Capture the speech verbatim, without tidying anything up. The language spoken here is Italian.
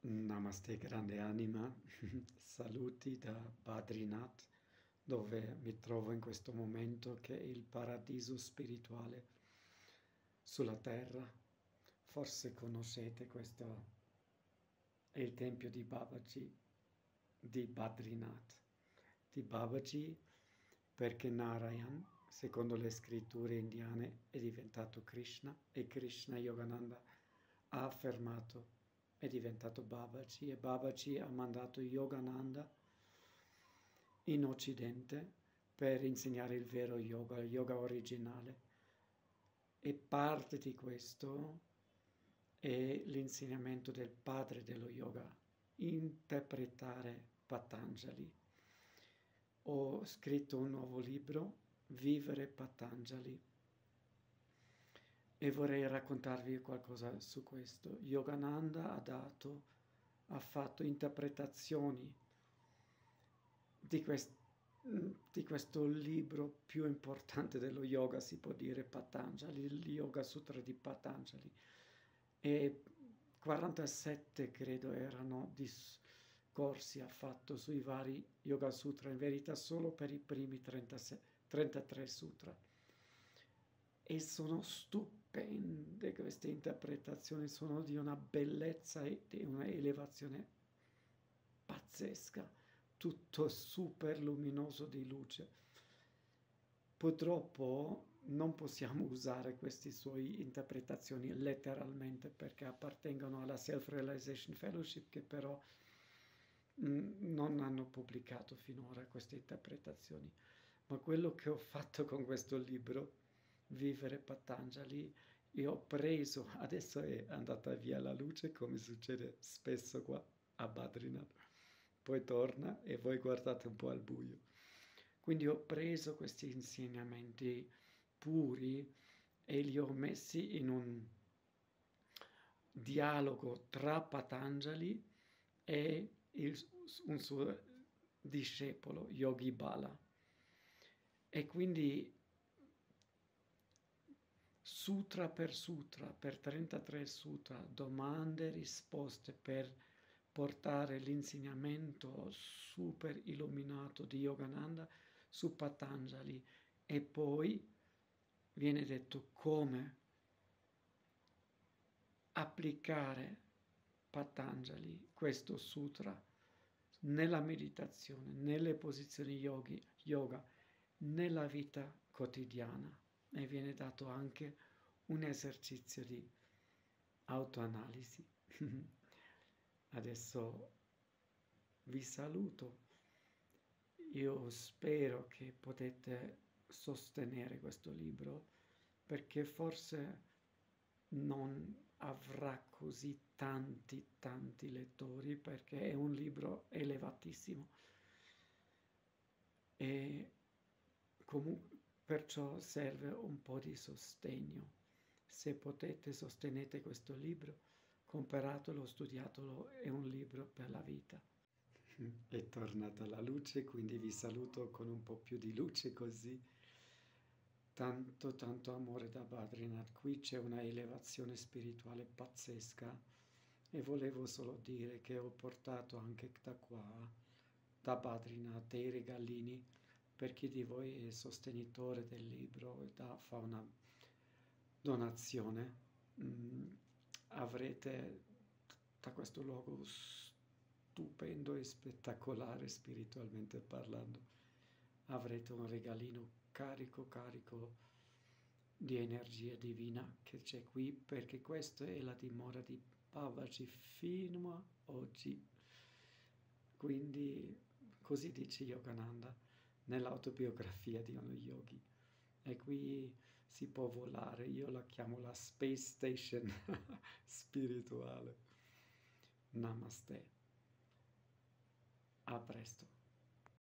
Namaste grande anima, saluti da Badrinath, dove mi trovo in questo momento che è il paradiso spirituale sulla terra. Forse conoscete questo, è il tempio di Babaji, di Badrinath, di Babaji perché Narayan, secondo le scritture indiane, è diventato Krishna e Krishna Yogananda ha affermato è diventato Babaji e Babaji ha mandato Yogananda in Occidente per insegnare il vero yoga, il yoga originale. E parte di questo è l'insegnamento del padre dello yoga, interpretare Patanjali. Ho scritto un nuovo libro, Vivere Patanjali, e vorrei raccontarvi qualcosa su questo. Yogananda ha dato, ha fatto interpretazioni di, quest, di questo libro più importante dello yoga, si può dire, Patanjali, il Yoga Sutra di Patanjali. E quarantasette, credo, erano discorsi ha fatto sui vari Yoga Sutra, in verità solo per i primi trentasei, trentatré sutra. E sono stupende queste interpretazioni, sono di una bellezza e di una elevazione pazzesca, tutto super luminoso di luce. Purtroppo non possiamo usare queste sue interpretazioni letteralmente perché appartengono alla Self-Realization Fellowship, che però mh, non hanno pubblicato finora queste interpretazioni. Ma quello che ho fatto con questo libro, Vivere Patanjali, io ho preso, adesso è andata via la luce come succede spesso qua a Badrinath, poi torna e voi guardate un po' al buio. Quindi ho preso questi insegnamenti puri e li ho messi in un dialogo tra Patanjali e il, un suo discepolo, Yogi Bala. E quindi sutra per sutra, per trentatré sutra, domande e risposte per portare l'insegnamento super illuminato di Yogananda su Patanjali, e poi viene detto come applicare Patanjali, questo sutra, nella meditazione, nelle posizioni yogi, yoga, nella vita quotidiana. E viene dato anche un esercizio di autoanalisi. Adesso vi saluto. Io spero che potete sostenere questo libro, perché forse non avrà così tanti, tanti lettori, perché è un libro elevatissimo. E comunque perciò serve un po' di sostegno. Se potete, sostenete questo libro, comperatelo, studiatelo, è un libro per la vita. È tornata la luce, quindi vi saluto con un po' più di luce così. Tanto, tanto amore da Badrinath. Qui c'è una elevazione spirituale pazzesca e volevo solo dire che ho portato anche da qua, da Badrinath, dei regalini per chi di voi è sostenitore del libro e da, fa una donazione. Mm, avrete da questo luogo stupendo e spettacolare spiritualmente parlando, avrete un regalino carico carico di energia divina che c'è qui, perché questa è la dimora di Babaji fino a oggi. Quindi così dice Yogananda nell'autobiografia di uno yogi. E qui si può volare, io la chiamo la space station spirituale. Namaste. A presto.